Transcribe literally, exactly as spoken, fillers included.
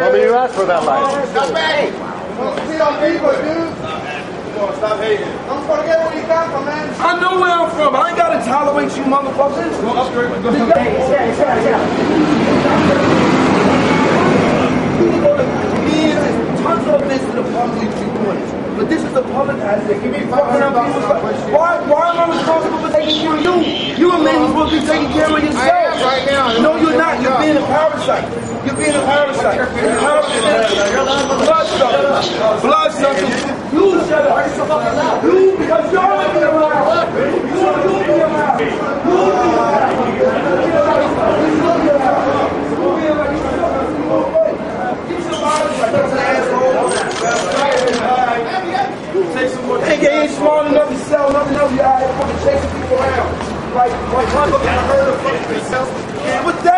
I mean, you asked for that life. Stop hating. See on people, dude. Come on, stop hating. Don't forget where you come from, man. I know where I'm from. I ain't gotta tolerate you motherfuckers. Go up straight. Go up straight. Hey, stay, stay, Tons of this to the public doing it. But this is the public aspect. You be fucking up people's lives. Why, why am I responsible for taking care of you? You a man who's supposed to be taking care of yourself. I am right now. No, you're not. You're being a parasite. You're being a parasite. You're a parasite. Blood sucker. Blood sucker. You shut up. You, because you're going to be around. You want to be around. You will be around. You will be around. You will be around. Hey, they ain't smart enough to sell nothing else. You out here fucking chasing people around. Like, like, what that?